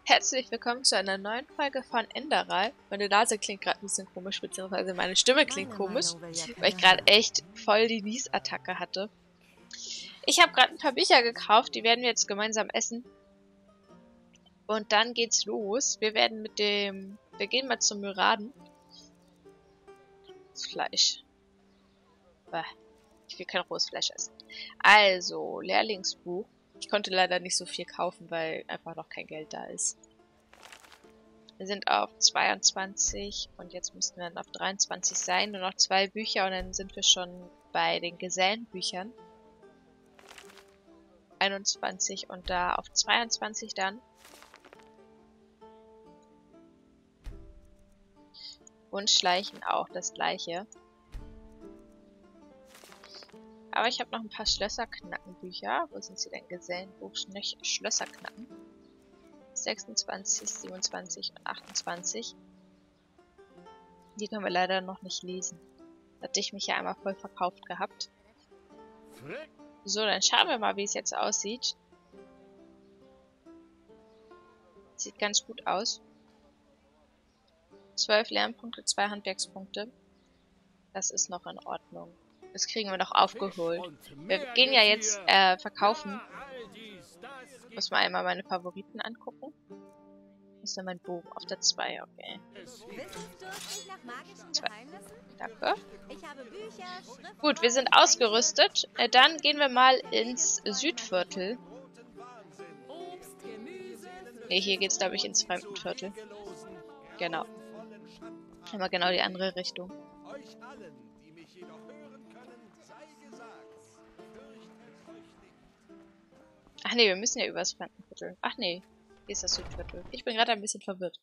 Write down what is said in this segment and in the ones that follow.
Herzlich willkommen zu einer neuen Folge von Enderal. Meine Nase klingt gerade ein bisschen komisch, beziehungsweise meine Stimme klingt komisch, weil ich gerade echt voll die Niesattacke hatte. Ich habe gerade ein paar Bücher gekauft, die werden wir jetzt gemeinsam essen. Und dann geht's los. Wir gehen mal zum Myraden. Das Fleisch. Bäh. Ich will kein rohes Fleisch essen. Also, Lehrlingsbuch. Ich konnte leider nicht so viel kaufen, weil einfach noch kein Geld da ist. Wir sind auf 22 und jetzt müssten wir dann auf 23 sein. Nur noch 2 Bücher und dann sind wir schon bei den Gesellenbüchern. 21 und da auf 22 dann. Und Schleichen auch das gleiche. Aber ich habe noch ein paar Schlösserknacken-Bücher. Wo sind sie denn? Gesellenbuch, Schlösserknacken. 26, 27 und 28. Die können wir leider noch nicht lesen. Da hatte ich mich ja einmal voll verkauft gehabt. So, dann schauen wir mal, wie es jetzt aussieht. Sieht ganz gut aus. 12 Lernpunkte, 2 Handwerkspunkte. Das ist noch in Ordnung. Das kriegen wir noch aufgeholt. Wir gehen ja jetzt verkaufen. Ich muss mal einmal meine Favoriten angucken. Das ist ja mein Bogen auf der 2, okay. 2. Danke. Gut, wir sind ausgerüstet. Dann gehen wir mal ins Südviertel. Ne, hier geht's, glaube ich, ins Fremdenviertel. Genau. Immer genau die andere Richtung. Ach nee, wir müssen ja übers Fremdenviertel. Ach nee, hier ist das Südviertel. Ich bin gerade ein bisschen verwirrt.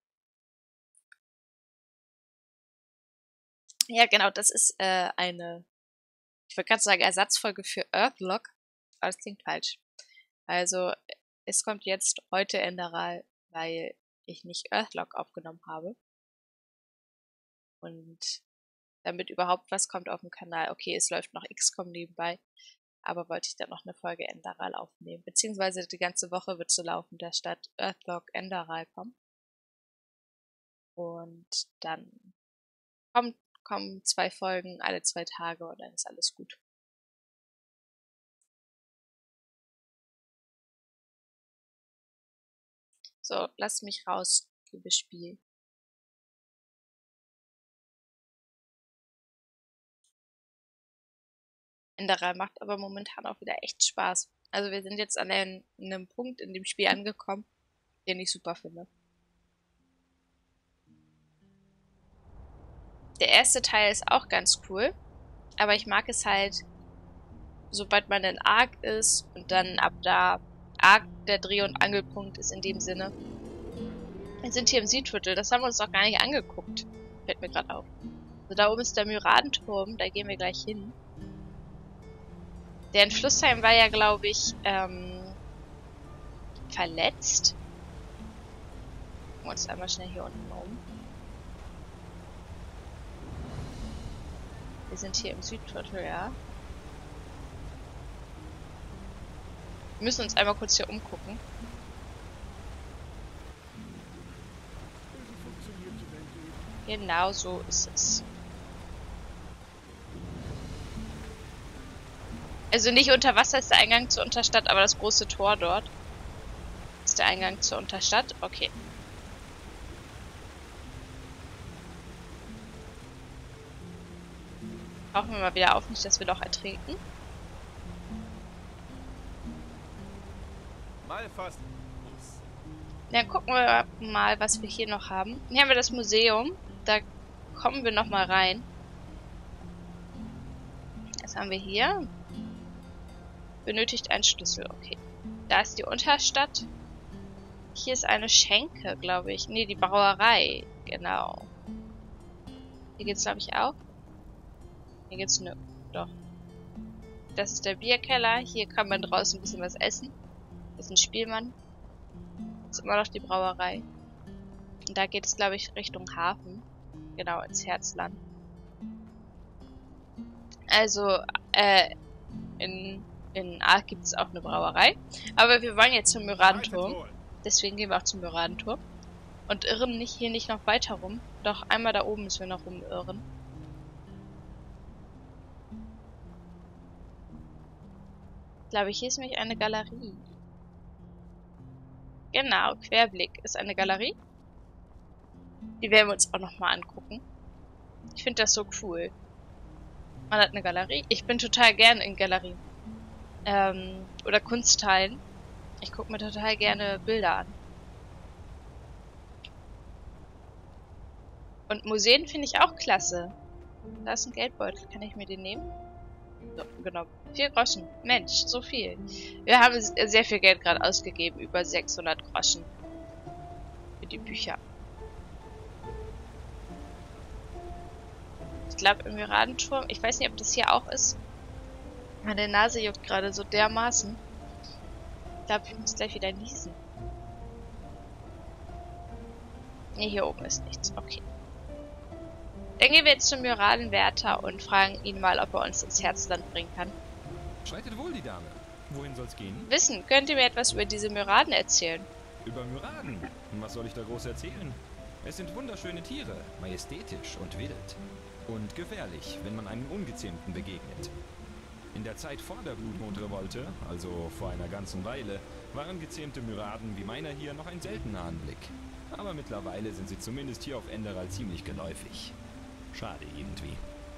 Ja, genau, das ist eine, ich wollte gerade sagen, Ersatzfolge für Earthlock, aber das klingt falsch. Also, es kommt jetzt heute Enderal, weil ich nicht Earthlock aufgenommen habe. Und damit überhaupt was kommt auf dem Kanal. Okay, es läuft noch XCOM nebenbei. Aber wollte ich dann noch eine Folge Enderal aufnehmen. Beziehungsweise die ganze Woche wird so laufen, da statt Earthlock Enderal kommt. Und dann kommen 2 Folgen alle 2 Tage und dann ist alles gut. So, lasst mich raus, liebes Spiel. Enderal macht aber momentan auch wieder echt Spaß. Also wir sind jetzt an einem Punkt in dem Spiel angekommen, den ich super finde. Der erste Teil ist auch ganz cool, aber ich mag es halt, sobald man in Ark ist und dann ab da Ark der Dreh- und Angelpunkt ist in dem Sinne. Wir sind hier im Südviertel, das haben wir uns doch gar nicht angeguckt. Fällt mir gerade auf. Also da oben ist der Myradenturm, da gehen wir gleich hin. Der in Flussheim war ja, glaube ich, verletzt. Gucken wir uns einmal schnell hier unten um. Wir sind hier im Südviertel, ja. Wir müssen uns einmal kurz hier umgucken. Genau so ist es. Also nicht unter Wasser ist der Eingang zur Unterstadt, aber das große Tor dort ist der Eingang zur Unterstadt. Okay. Brauchen wir mal wieder auf, nicht, dass wir doch ertrinken. Mal fast. Dann gucken wir mal, was wir hier noch haben. Hier haben wir das Museum. Da kommen wir noch mal rein. Was haben wir hier? Benötigt einen Schlüssel. Okay. Da ist die Unterstadt. Hier ist eine Schenke, glaube ich. Nee, die Brauerei. Genau. Hier geht's, glaube ich, auch. Hier geht's nur. Doch. Das ist der Bierkeller. Hier kann man draußen ein bisschen was essen. Das ist ein Spielmann. Das ist immer noch die Brauerei. Und da geht es, glaube ich, Richtung Hafen. Genau, ins Herzland. Also, in Ark gibt es auch eine Brauerei. Aber wir wollen jetzt zum Myradenturm. Deswegen gehen wir auch zum Myradenturm. Und irren hier nicht noch weiter rum. Doch einmal da oben müssen wir noch rumirren. Ich glaube, hier ist nämlich eine Galerie. Genau, Querblick ist eine Galerie. Die werden wir uns auch nochmal angucken. Ich finde das so cool. Man hat eine Galerie. Ich bin total gern in Galerien. Oder Kunsthallen. Ich gucke mir total gerne Bilder an. Und Museen finde ich auch klasse. Da ist ein Geldbeutel. Kann ich mir den nehmen? So, genau. 4 Groschen. Mensch, so viel. Wir haben sehr viel Geld gerade ausgegeben. Über 600 Groschen. Für die Bücher. Ich glaube im Myradenturm. Ich weiß nicht, ob das hier auch ist. Meine Nase juckt gerade so dermaßen. Ich glaube, ich muss gleich wieder niesen. Ne, hier oben ist nichts. Okay. Dann gehen wir jetzt zum Myradenwärter und fragen ihn mal, ob er uns ins Herzland bringen kann. Schreitet wohl, die Dame. Wohin soll's gehen? Wissen, könnt ihr mir etwas über diese Myraden erzählen? Über Myraden. Was soll ich da groß erzählen? Es sind wunderschöne Tiere, majestätisch und wild. Und gefährlich, wenn man einem Ungezähmten begegnet. In der Zeit vor der Blutmondrevolte, also vor einer ganzen Weile, waren gezähmte Myraden wie meiner hier noch ein seltener Anblick. Aber mittlerweile sind sie zumindest hier auf Enderal ziemlich geläufig. Schade irgendwie.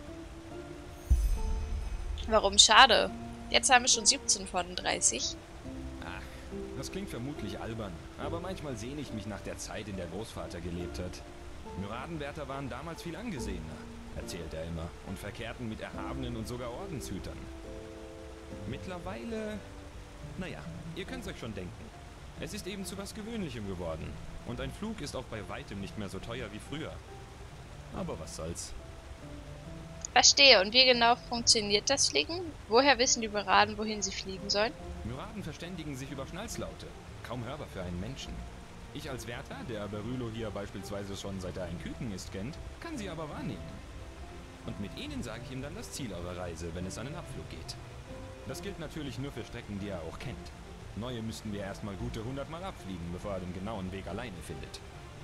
Warum schade? Jetzt haben wir schon 17 von 30. Ach, das klingt vermutlich albern, aber manchmal sehne ich mich nach der Zeit, in der Großvater gelebt hat. Myradenwärter waren damals viel angesehener, erzählt er immer, und verkehrten mit Erhabenen und sogar Ordenshütern. Mittlerweile... Naja, ihr könnt's euch schon denken. Es ist eben zu was Gewöhnlichem geworden. Und ein Flug ist auch bei weitem nicht mehr so teuer wie früher. Aber was soll's. Verstehe. Und wie genau funktioniert das Fliegen? Woher wissen die Myraden, wohin sie fliegen sollen? Myraden verständigen sich über Schnalzlaute. Kaum hörbar für einen Menschen. Ich als Wärter, der Berylo hier beispielsweise schon seit er ein Küken ist kennt, kann sie aber wahrnehmen. Und mit ihnen sage ich ihm dann das Ziel eurer Reise, wenn es an den Abflug geht. Das gilt natürlich nur für Strecken, die er auch kennt. Neue müssten wir erstmal gute 100 Mal abfliegen, bevor er den genauen Weg alleine findet.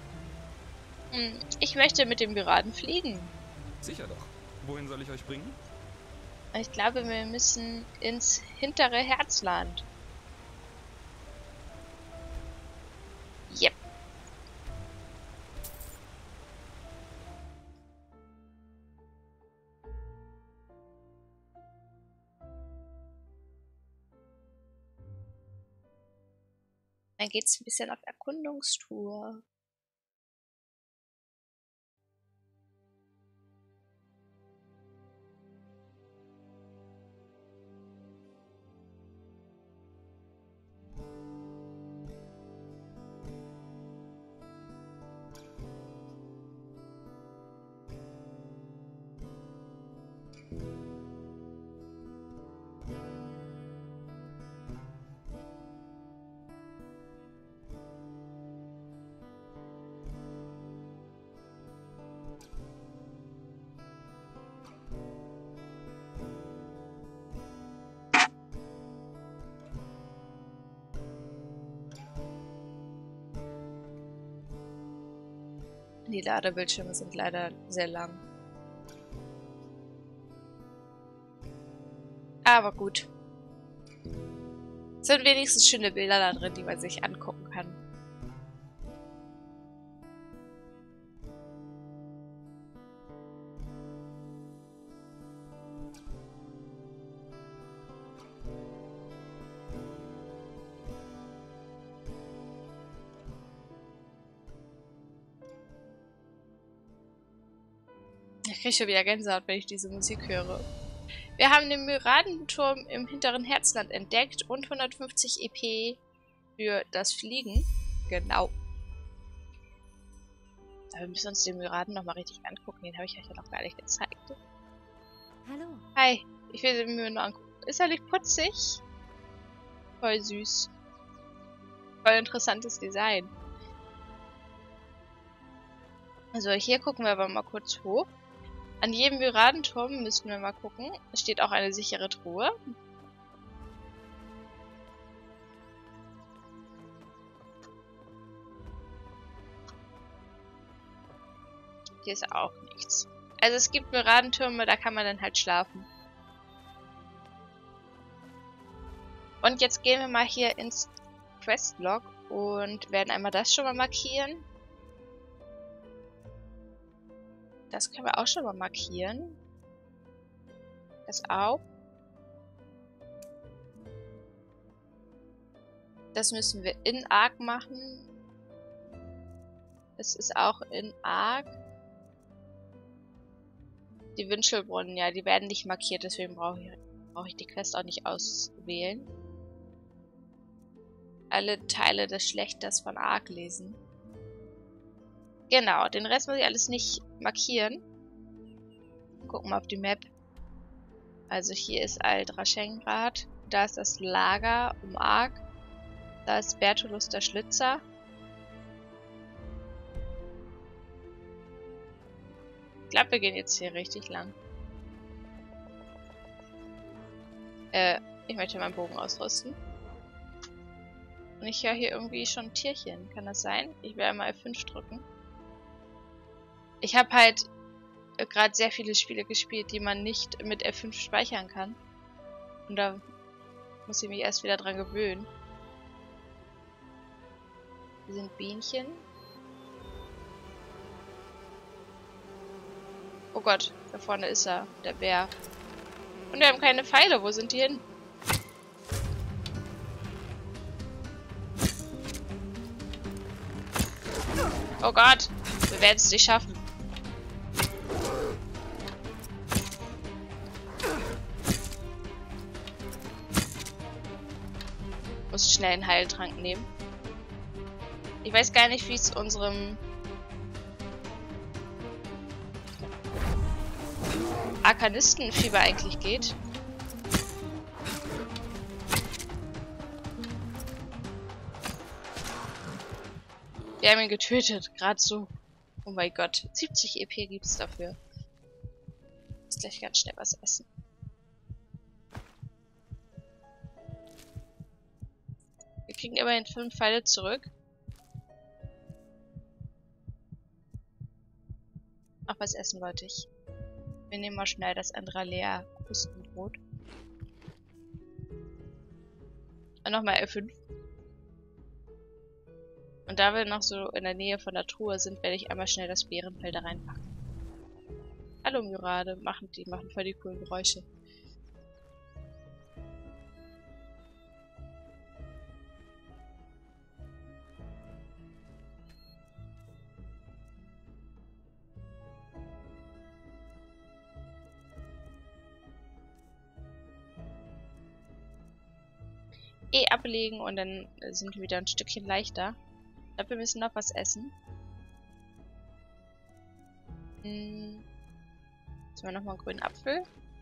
Ich möchte mit dem Myraden fliegen. Sicher doch. Wohin soll ich euch bringen? Ich glaube, wir müssen ins hintere Herzland. Yep. Dann geht's ein bisschen auf Erkundungstour. Die Ladebildschirme sind leider sehr lang. Aber gut. Es sind wenigstens schöne Bilder da drin, die man sich angucken kann. Ich kriege schon wieder Gänsehaut, wenn ich diese Musik höre. Wir haben den Myradenturm im hinteren Herzland entdeckt und 150 EP für das Fliegen. Genau. Aber wir müssen uns den Myraden nochmal richtig angucken. Den habe ich euch ja noch gar nicht gezeigt. Hallo. Hi, ich will den mir nur angucken. Ist er nicht putzig? Voll süß. Voll interessantes Design. Also hier gucken wir aber mal kurz hoch. An jedem Myradenturm müssen wir mal gucken. Es steht auch eine sichere Truhe. Hier ist auch nichts. Also es gibt Miradentürme, da kann man dann halt schlafen. Und jetzt gehen wir mal hier ins Questlog und werden einmal das schon mal markieren. Das können wir auch schon mal markieren. Das auch. Das müssen wir in Ark machen. Das ist auch in Ark. Die Wünschelbrunnen, ja, die werden nicht markiert, deswegen brauche ich die Quest auch nicht auswählen. Alle Teile des Schlechters von Ark lesen. Genau, den Rest muss ich alles nicht markieren. Gucken wir auf die Map. Also hier ist Alt-Raschengrad. Da ist das Lager um Ark. Da ist Bertolus der Schlitzer. Ich glaube, wir gehen jetzt hier richtig lang. Ich möchte meinen Bogen ausrüsten. Und ich höre hier irgendwie schon Tierchen. Kann das sein? Ich will einmal F5 drücken. Ich habe halt gerade sehr viele Spiele gespielt, die man nicht mit F5 speichern kann. Und da muss ich mich erst wieder dran gewöhnen. Hier sind Bienchen. Oh Gott, da vorne ist er, der Bär. Und wir haben keine Pfeile. Wo sind die hin? Oh Gott, wir werden es nicht schaffen. Muss schnell einen Heiltrank nehmen. Ich weiß gar nicht, wie es unserem Arkanistenfieber eigentlich geht. Wir haben ihn getötet, gerade so. Oh mein Gott, 70 EP gibt's dafür. Jetzt gleich ganz schnell was essen. Wir kriegen immerhin 5 Pfeile zurück. Ach, was essen wollte ich? Wir nehmen mal schnell das Andralea Krustenbrot. Und nochmal F5. Und da wir noch so in der Nähe von der Truhe sind, werde ich einmal schnell das Bärenfell da reinpacken. Hallo Myrade, die machen voll die coolen Geräusche. Ablegen und dann sind wir wieder ein Stückchen leichter. Ich glaube, wir müssen noch was essen. Jetzt haben wir nochmal einen grünen Apfel.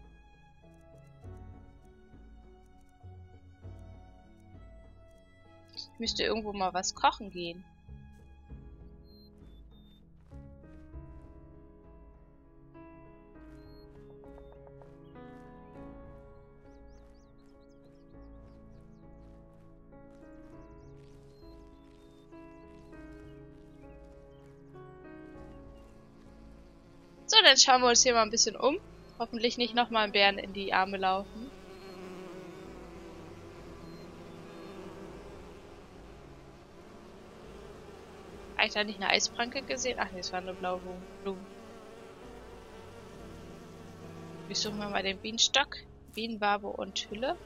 Ich müsste irgendwo mal was kochen gehen. So, dann schauen wir uns hier mal ein bisschen um. Hoffentlich nicht nochmal ein Bären in die Arme laufen. Habe ich da nicht eine Eispranke gesehen? Ach nee, es war eine blaue Blume. Wir suchen mal den Bienenstock, Bienenwabe und Hülle.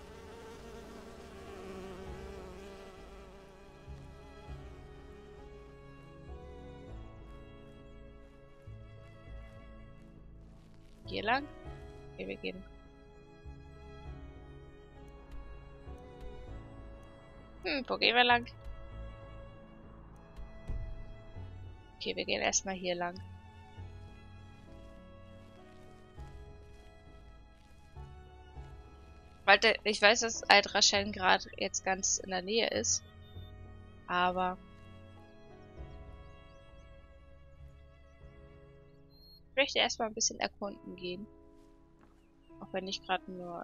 Hier lang? Okay, wir gehen. Wo gehen wir lang? Okay, wir gehen erstmal hier lang. Weil ich weiß, dass Alt-Rascheln gerade jetzt ganz in der Nähe ist. Aber ich möchte erstmal ein bisschen erkunden gehen. Auch wenn ich gerade nur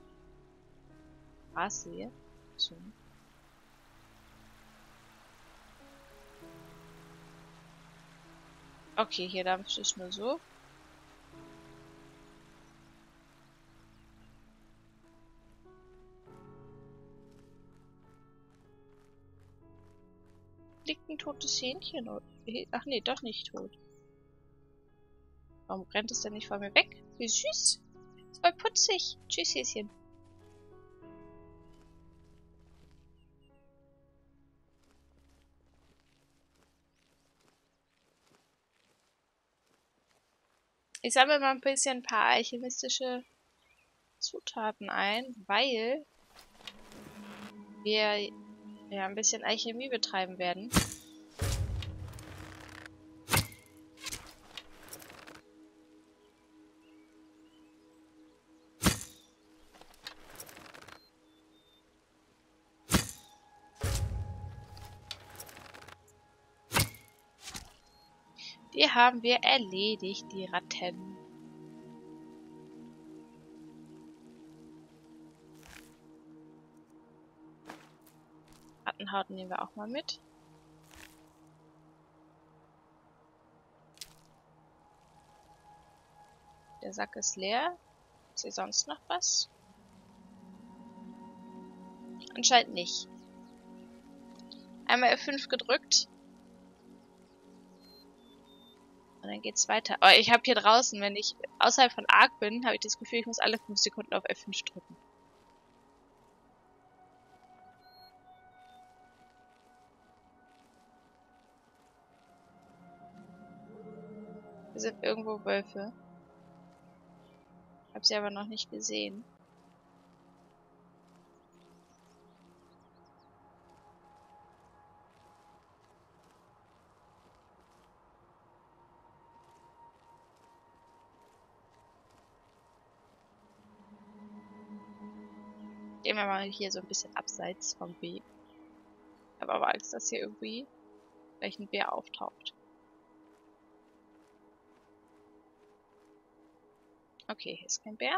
Gras sehe. So. Okay, hier dampft es nur so. Liegt ein totes Hähnchen? Ach nee, doch nicht tot. Warum rennt es denn nicht vor mir weg? Wie süß. Ist voll putzig. Tschüss, Häschen. Ich sammle mal ein paar alchemistische Zutaten ein, weil wir ja ein bisschen Alchemie betreiben werden. Die haben wir erledigt, die Ratten. Rattenhaut nehmen wir auch mal mit. Der Sack ist leer. Ist hier sonst noch was? Anscheinend nicht. Einmal F5 gedrückt. Und dann geht's weiter. Aber ich habe hier draußen, wenn ich außerhalb von Ark bin, habe ich das Gefühl, ich muss alle 5 Sekunden auf F5 drücken. Hier sind irgendwo Wölfe. Hab sie aber noch nicht gesehen. Gehen wir mal hier so ein bisschen abseits vom Weg. Ich habe aber Angst, dass hier irgendwie gleich ein Bär auftaucht. Okay, hier ist kein Bär.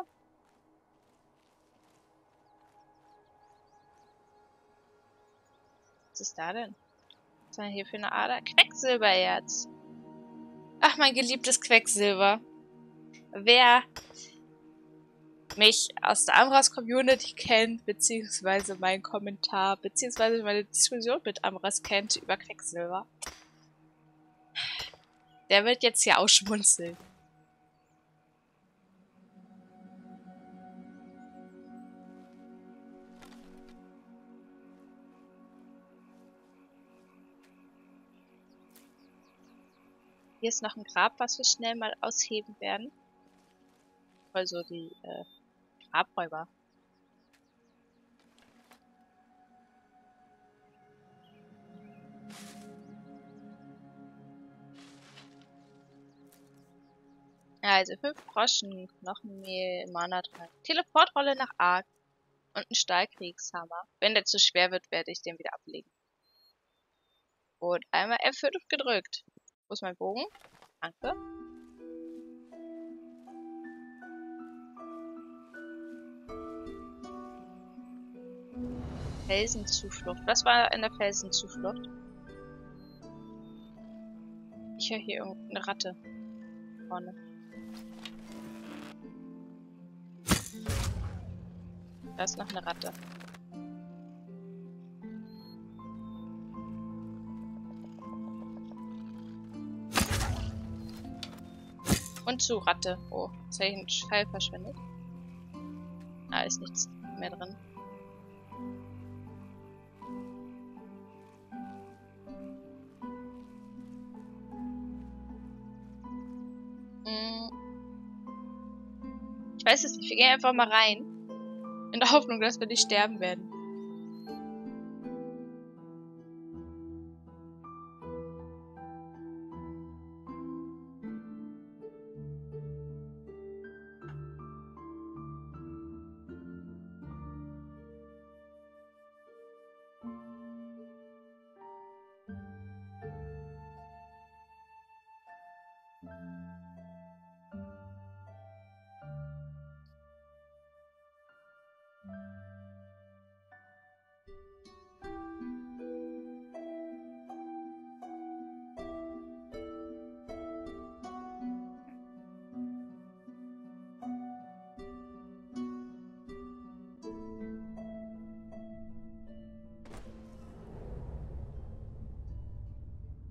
Was ist da denn? Was ist denn hier für eine Ader? Quecksilbererz. Ach, mein geliebtes Quecksilber. Wer mich aus der Amras Community kennt, beziehungsweise meinen Kommentar, beziehungsweise meine Diskussion mit Amras kennt über Quecksilber, der wird jetzt hier ausschmunzeln. Hier ist noch ein Grab, was wir schnell mal ausheben werden. Also die Grabräuber. Also 5 Groschen, Knochenmehl, Mana-Trank, Teleportrolle nach Ark und ein Stahlkriegshammer. Wenn der zu schwer wird, werde ich den wieder ablegen. Und einmal F5 gedrückt. Wo ist mein Bogen? Danke. Felsenzuflucht. Was war in der Felsenzuflucht? Ich höre hier irgendeine Ratte vorne. Da ist noch eine Ratte. Und zu Ratte. Oh, jetzt habe ich einen Pfeil verschwendet. Da ist nichts mehr drin. Ich weiß es nicht. Wir gehen einfach mal rein. In der Hoffnung, dass wir nicht sterben werden.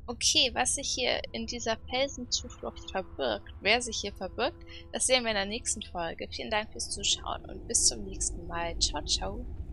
Okay, was sich hier in dieser Felsenzuflucht verbirgt, wer sich hier verbirgt, das sehen wir in der nächsten Folge. Vielen Dank fürs Zuschauen und bis zum nächsten Mal. Ciao, ciao.